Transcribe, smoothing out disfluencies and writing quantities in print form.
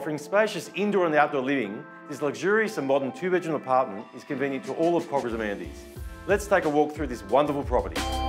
Offering spacious indoor and outdoor living, this luxurious and modern 2-bedroom apartment is convenient to all of Kogarah's amenities. Let's take a walk through this wonderful property.